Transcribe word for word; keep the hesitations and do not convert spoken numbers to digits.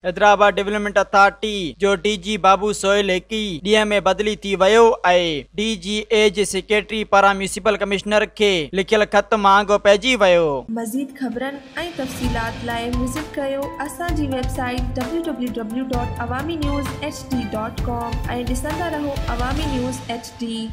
Hyderabad development authority जो DG Babu Sohail हेकी ॾींहं में बदिली थी वियो आहे। डीजीए जे सेक्रेटरी पारां म्यूनिसिपल कमिश्नर खे लिखियल खत महांगो पइजी वियो। मज़ीद ख़बरनि ऐं तफ़सीलात लाइ विज़िट कयो असांजी website W W W dot Awami news H D dot com ऐं ॾिसंदा रहो अवामी न्यूज़ एच डी।